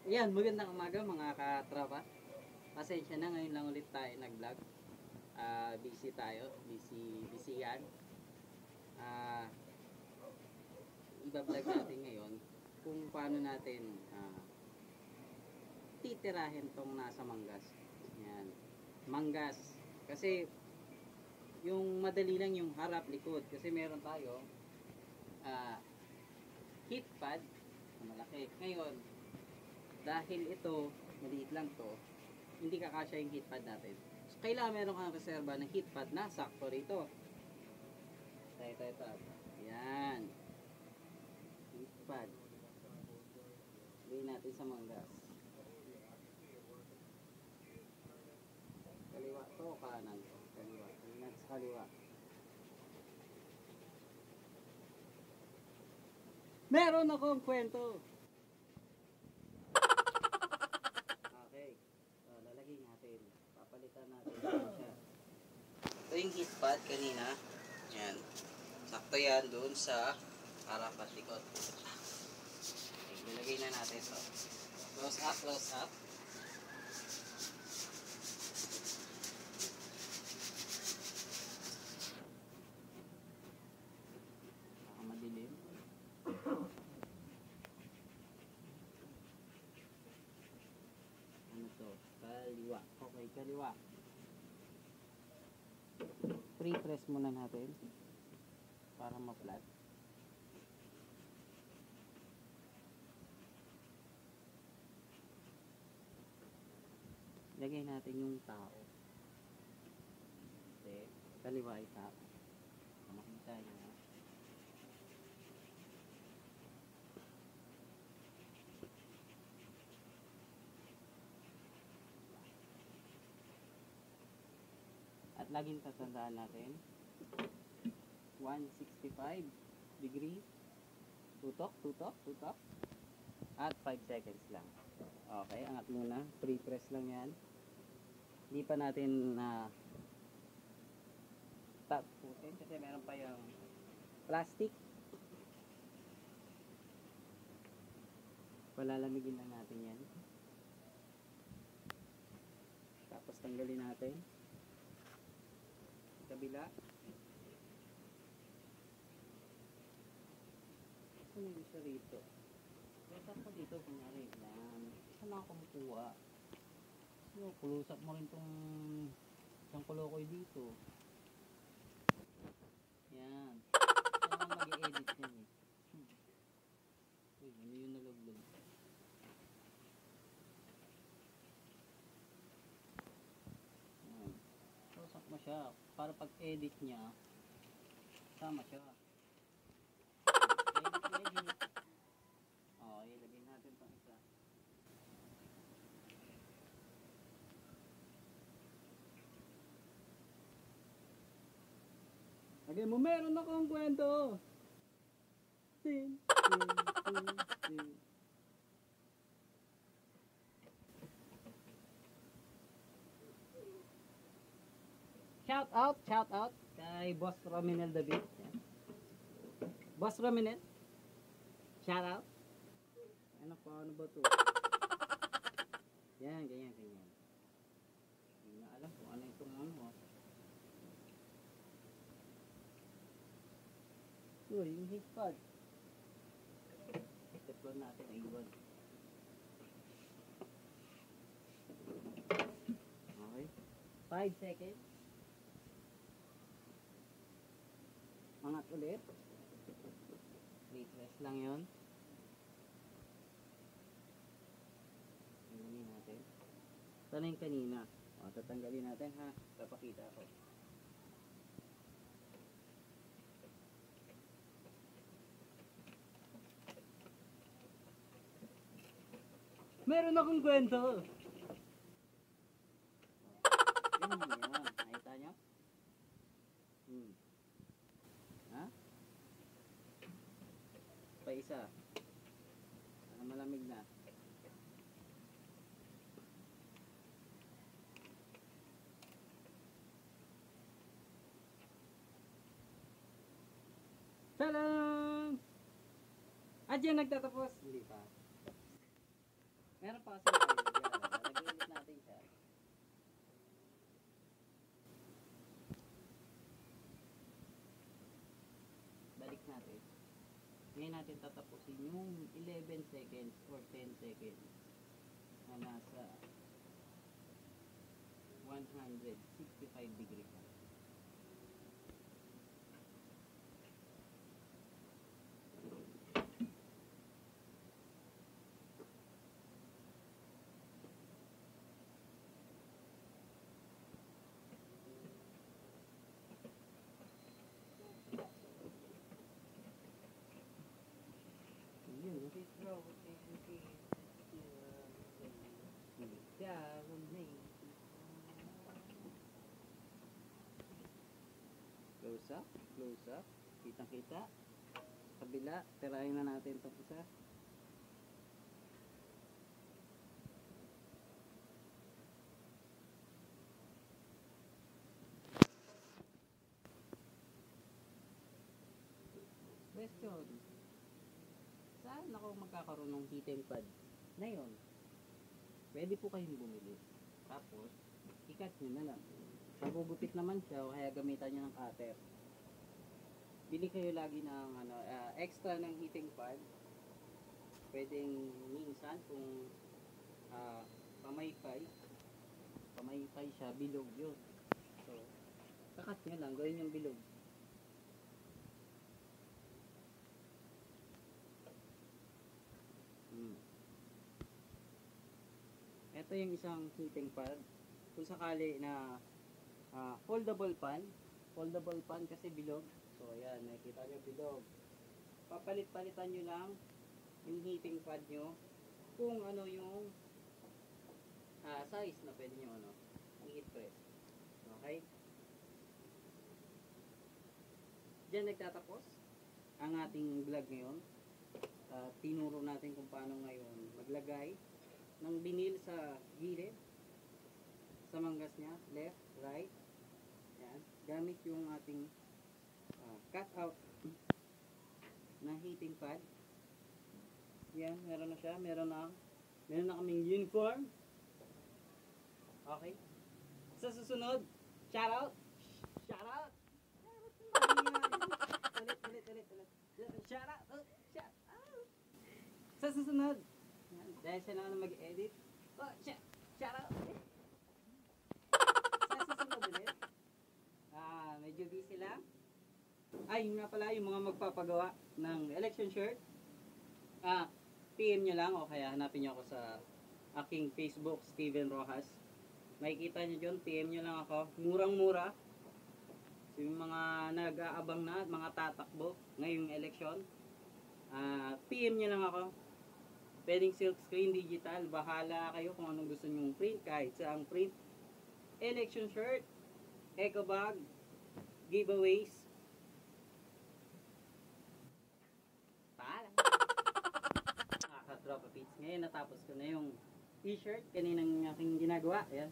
Ayan, magandang umaga mga katrapa. Pasensya na, ngayon lang ulit tayo nag-vlog. Busy tayo, busy yan. Ah, iba-vlog natin ngayon kung paano natin titirahin tong nasa manggas. Ayan, manggas. Kasi yung madali lang yung harap, likod. Kasi meron tayo heat pad na malaki. Ngayon, dahil ito, maliit lang to, hindi kakasya yung heat pad natin. So, kailangan meron kang reserva ng heat pad na sakto rito. Ito. Yan. Heat pad. Gawin natin sa manggas. Kaliwa to, kanan to. Kaliwa. Tingnan sa kaliwa. Meron akong kwento. Okay. So, lalagay natin. Papalitan natin siya. Ito yung heat pad kanina. Yan. Sakto yan doon sa harap at likod. Okay, nilagay na natin ito. Close up, close up. Baka madilim. Ano to? Kaliwa. Okay, kaliwa. Pre-press muna natin para ma-flat. Lagay natin yung tao. Okay, kaliwa ay tao. Makita nyo na. At laging tatandaan natin 165 degree, tutok at 5 seconds lang. Okay, angat muna, pre-press lang yan. Hindi pa natin tapusin kasi meron pa yung plastic. Palalamigin lang natin yan, tapos tanggalin natin kabila. Ano yung isa rito? Kulusap mo dito, kunyari lang. Saan ako kumukuha? Kulusap mo rin itong isang kulokoy dito. Yan. Saan ako mag-i-edit yan eh. Uy, ano yung nalaglag? Yan. Kulusap mo siya. Para pag-edit niya, sama siya. Edit. Okay, ilagay natin pang isa. Lagay mo, meron akong kwento. Tin. Shout out kay Boss Rominel David. Yan. Boss Rominel, shout out. Ano ba to? Yan, ganyan. Hindi na alam kung ano itong ano. Uy, yung heat pad. Teflon natin ay iwan. Okay. 5 seconds. Angat ulit. Pre-press lang yun. Tanggalin natin. Ito na yung kanina. O, tatanggalin natin ha. Papakita ko. Meron akong kwento. Yan. Nakita nyo? Ha? Pa isa. Para malamig na. Talam! At yan nagtatapos. Hindi pa. Meron pa kasi tayo dyan. Lalagay ulit natin siya. Balik natin. Ngayon natin tatapusin yung 11 seconds or 10 seconds na nasa 165 degree pa. Close up, close up. Kitang-kita. Kabila, tirahin na natin itong isa. Question. Saan ako magkakaroon ng heating pad? Ngayon, pwede po kayong bumili. Tapos, ikat nyo na lang. Magugupit naman siya, o kaya gamitan nyo ng cutter. Bili kayo lagi ng extra ng heating pad. Pwedeng minsan kung pamaypay siya, bilog yun. So, kakat nyo lang, gawin yung bilog. Ito yung isang heating pad. Kung sakali na foldable pan kasi bilog. So ayan, nakikita nyo bilog. Papalit-palitan nyo lang yung heating pad nyo kung ano yung size na pwede nyo i-heatpress. Okay? Diyan nagtatapos ang ating vlog ngayon. Tinuro natin kung paano ngayon maglagay ng binil sa gilid, sa manggas niya, left, right. Yan, gamit yung ating cut out na heating pad. Yan, meron na siya, meron na kaming uniform. Okay. Sa susunod, shout out. Shout out. Ulit. Shout out. Shout out. Sa susunod, dahil siya naman mag-edit. Oh, shout out. Sa susunod ulit. Medyo busy lang. Ay, yun nga pala, yung mga magpapagawa ng election shirt. PM nyo lang o kaya hanapin nyo ako sa aking Facebook, Steven Rojas. Makikita nyo dyan, PM nyo lang ako. Murang-mura. So, yung mga nag-aabang na, mga tatakbo ngayong election. PM nyo lang ako. Pwedeng silk screen, digital, bahala kayo kung anong gusto nyong print, kahit saang print. Election shirt, eco bag, giveaways. Paalam. Nakaka-drop a pits. Ngayon natapos ko na yung t-shirt, kaninang aking ginagawa. Ayan.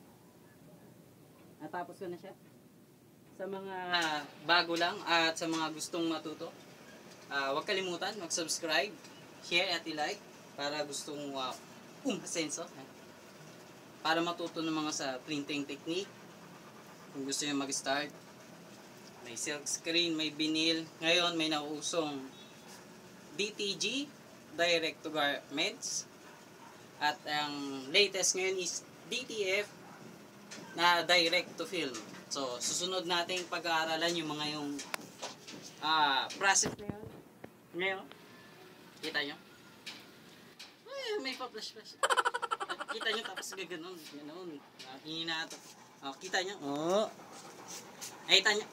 Natapos ko na siya. Sa mga bago lang at sa mga gustong matuto, huwag kalimutan mag-subscribe, share at i-like. Para gustong asenso. Para matuto ng mga sa printing technique. Kung gusto nyo mag-start. May silk screen, may vinyl. Ngayon may nauusong DTG, direct to garments. At ang latest ngayon is DTF na direct to film. So susunod nating pag-aaralan yung mga yung process na yun. Ngayon, kita nyo? May pa-flash. Kita nyo tapos gaganon. Hihina ito. Kita nyo. Nakita nyo.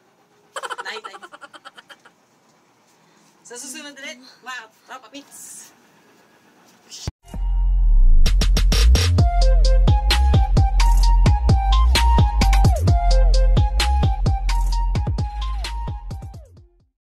Nakita nyo. Sa susunod ulit, mga papapits.